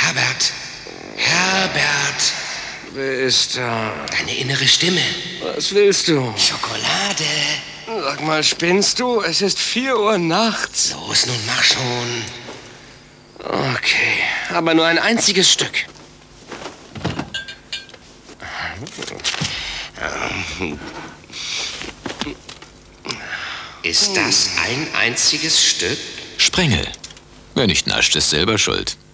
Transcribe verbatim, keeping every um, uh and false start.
Herbert. Herbert. Wer ist da? Deine innere Stimme. Was willst du? Schokolade. Sag mal, spinnst du? Es ist vier Uhr nachts. Los, nun mach schon. Okay, aber nur ein einziges Stück. Ist das ein einziges Stück? Sprengel. Wer nicht nascht, ist selber schuld.